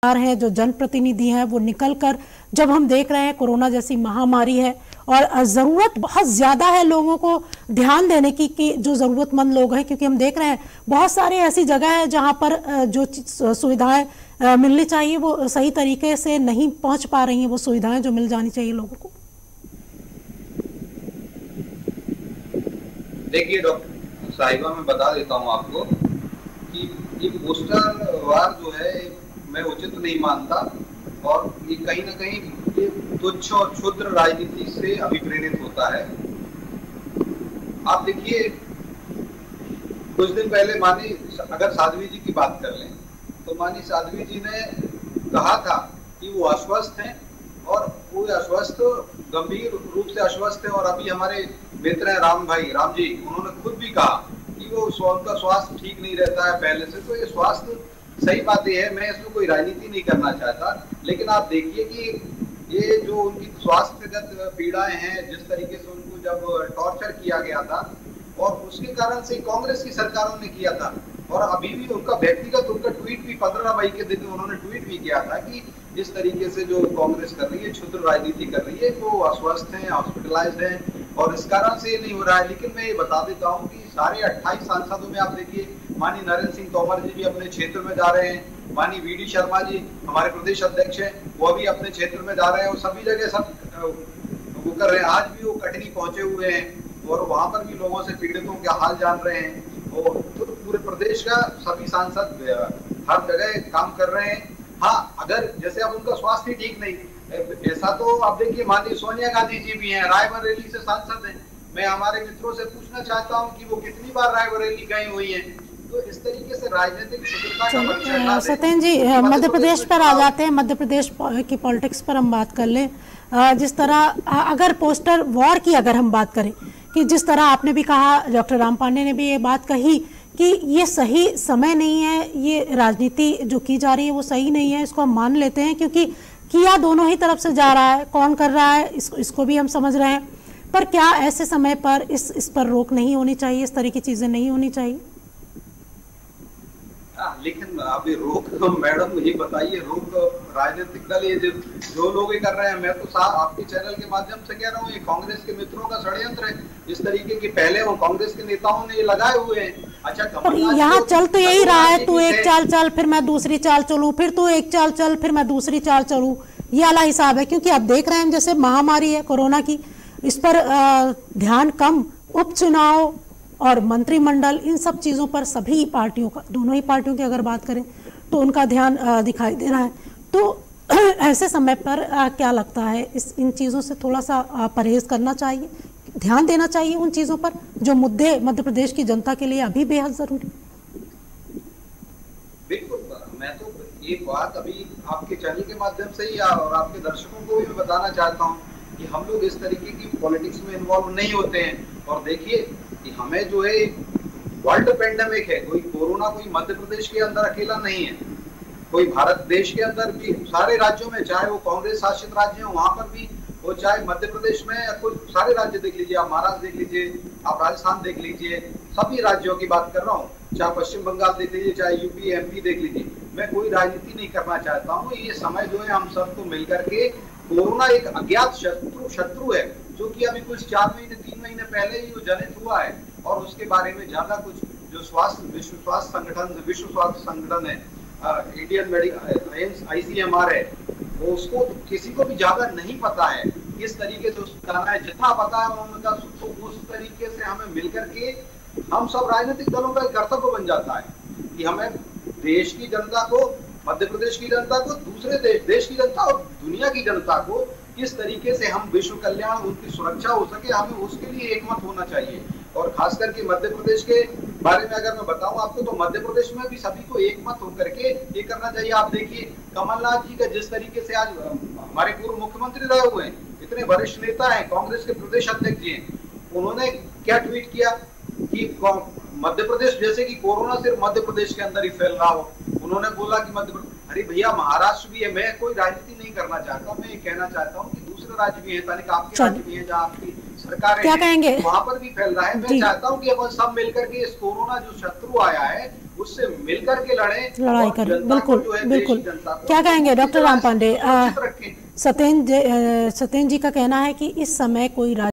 है, जो जनप्रतिनिधि हैं, वो निकलकर, जब हम देख रहे हैं कोरोना जैसी महामारी है और ज़रूरत बहुत ज़्यादा है लोगों को ध्यान देने की कि जो ज़रूरतमंद लोग हैं, क्योंकि हम देख रहे हैं बहुत सारी ऐसी जगह है जहां पर जो सुविधाएं मिलनी चाहिए वो सही तरीके से नहीं पहुंच पा रही हैं, वो सुविधाएं जो मिल जानी चाहिए लोगों को। देखिए डॉक्टर साहिबा, मैं बता देता हूं आपको कि ये पोस्टर वार जो है मैं उचित नहीं मानता और ये कहीं ना कहीं ये तुच्छ और क्षुद्र राजनीति से अभिप्रेरित होता है। आप देखिए, कुछ दिन पहले मानी अगर साध्वी जी की बात कर लें तो मानी साध्वी जी ने कहा था कि वो अस्वस्थ हैं और वो अस्वस्थ गंभीर रूप से अस्वस्थ है। और अभी हमारे मित्र हैं राम जी, उन्होंने खुद भी कहा कि वो उनका स्वास्थ्य ठीक नहीं रहता है पहले से। तो ये स्वास्थ्य सही बात है, मैं इसमें कोई राजनीति नहीं करना चाहता, लेकिन आप देखिए कि ये जो उनकी स्वास्थ्यगत पीड़ाएं हैं, जिस तरीके से उनको जब टॉर्चर किया गया था और उसके कारण से कांग्रेस की सरकारों ने किया था। और अभी भी उनका व्यक्तिगत उनका ट्वीट भी 15 मई के दिन उन्होंने ट्वीट भी किया था कि जिस तरीके से जो कांग्रेस कर रही है, क्षुद्र राजनीति कर रही है, वो अस्वस्थ हैं, हॉस्पिटलाइज्ड हैं और इस कारण से ये नहीं हो रहा है। लेकिन मैं ये बता देता हूँ कि सारे 28 सांसदों में आप देखिए, मानी नरेंद्र सिंह तोमर जी भी अपने क्षेत्र में जा रहे हैं, मानी वीडी शर्मा जी हमारे प्रदेश अध्यक्ष हैं, वो भी अपने क्षेत्र में जा रहे हैं और सभी जगह सब वो कर रहे हैं। आज भी वो कटनी पहुंचे हुए हैं और वहां पर भी लोगों से पीड़ितों के हाल जान रहे हैं और तो पूरे प्रदेश का सभी सांसद हर जगह काम कर रहे हैं। हाँ, अगर जैसे अब उनका स्वास्थ्य ठीक नहीं, ऐसा तो आप देखिए माननीय सोनिया गांधी जी भी हैं, रायबरेली से सांसद हैं। मैं हमारे मित्रों से पूछना चाहता हूं कि वो कितनी बार रायबरेली गए हुई हैं। तो इस तरीके से राजनीतिक शुद्धता का परिचय सत्येंद्र जी, मध्य प्रदेश पर आ जाते हैं। मध्य प्रदेश की पॉलिटिक्स पर हम बात कर लें। जिस तरह अगर पोस्टर वॉर की अगर हम बात करें कि जिस तरह आपने भी कहा, डॉक्टर राम पांडे ने भी ये बात कही कि ये सही समय नहीं है, ये राजनीति जो की जा रही है वो सही नहीं है, इसको हम मान लेते हैं क्योंकि किया दोनों ही तरफ से जा रहा है। कौन कर रहा है इसको भी हम समझ रहे हैं, पर क्या ऐसे समय पर इस पर रोक नहीं होनी चाहिए, इस तरह की चीजें नहीं होनी चाहिए? लेकिन अभी रोक तो मैडम ये बताइए, रोक राजनीतिक दल ये जो लोग ये कर रहे हैं, मैं तो साहब आपके चैनल के माध्यम से कह रहा हूँ, ये कांग्रेस के मित्रों का षड्यंत्र है। इस तरीके के पहले वो कांग्रेस के नेताओं ने ये लगाए हुए हैं। अच्छा, यहाँ चल तो यही रहा है, तू एक चाल चल फिर मैं दूसरी चाल चलूं, फिर तू एक चाल चल फिर मैं दूसरी चाल चलूं, ये वाला हिसाब है। क्योंकि अब देख रहे हैं जैसे महामारी है कोरोना की, इस पर ध्यान कम, उपचुनाव और मंत्रिमंडल, इन सब चीज़ों पर सभी पार्टियों का, दोनों ही पार्टियों की अगर बात करें तो उनका ध्यान दिखाई दे रहा है। तो ऐसे समय पर क्या लगता है इन चीज़ों से थोड़ा सा परहेज करना चाहिए, ध्यान देना चाहिए उन चीज़ों पर जो मुद्दे मध्य प्रदेश की जनता के लिए अभी बेहद जरूरी। बिल्कुल, मैं तो ये बात अभी आपके चैनल के माध्यम से ही और आपके दर्शकों को भी बताना चाहता हूँ कि हम लोग इस तरीके की पॉलिटिक्स में इन्वॉल्व नहीं होते हैं। और देखिए कि हमें जो है वर्ल्ड पेंडेमिक है, कोई कोरोना कोई मध्य प्रदेश के अंदर अकेला नहीं है, कोई भारत देश के अंदर भी सारे राज्यों में, चाहे वो कांग्रेस शासित राज्य हो वहां पर भी, वो चाहे मध्य प्रदेश में या कोई सारे राज्य देख लीजिए, आप महाराष्ट्र देख लीजिए, आप राजस्थान देख लीजिए, सभी राज्यों की बात कर रहा हूँ, चाहे पश्चिम बंगाल देख लीजिए, चाहे यूपी एमपी देख लीजिए। मैं कोई राजनीति नहीं करना चाहता हूँ। ये समय जो है हम सबको मिलकर के, कोरोना एक अज्ञात शत्रु है जो कि अभी कुछ 4 महीने 3 महीने पहले ही वो जनित हुआ है और उसके बारे में ज्यादा कुछ जो विश्व स्वास्थ्य संगठन है, इंडियन मेडिकल ICMR है, वो उसको किसी को भी ज्यादा नहीं पता है किस तरीके से उसको करना है। जितना पता है उन्होंने कहा, तो उस तरीके से हमें मिलकर के हम सब राजनीतिक दलों का कर्तव्य बन जाता है कि हमें देश की जनता को, मध्य प्रदेश की जनता को, दूसरे देश की जनता और दुनिया की जनता को किस तरीके से हम विश्व कल्याण, उनकी सुरक्षा हो सके, हमें उसके लिए एकमत होना चाहिए। और खास करके मध्य प्रदेश के बारे में अगर मैं बताऊं आपको, तो मध्य प्रदेश में भी सभी को एकमत होकर के ये करना चाहिए। आप देखिए कमलनाथ जी का जिस तरीके से आज हमारे पूर्व मुख्यमंत्री रहे हुए हैं, इतने वरिष्ठ नेता हैं, कांग्रेस के प्रदेश अध्यक्ष जी हैं, उन्होंने क्या ट्वीट किया कि मध्य प्रदेश जैसे कि कोरोना सिर्फ मध्य प्रदेश के अंदर ही फैल रहा हो। उन्होंने बोला कि मध्य प्रदेश, अरे भैया महाराष्ट्र भी है। मैं कोई राजनीति नहीं करना चाहता, मैं ये कहना चाहता हूँ कि दूसरे राज्य भी है, ताकि आपके राज्य भी है जहाँ आपकी सरकार क्या कहेंगे, वहां पर भी फैल रहा है। मैं चाहता हूँ कि अपन सब मिलकर के इस कोरोना जो शत्रु आया है उससे मिलकर के लड़ाई करें। बिल्कुल बिल्कुल। क्या कहेंगे डॉक्टर राम पांडे? सत्येंद्र जी का कहना है कि इस समय कोई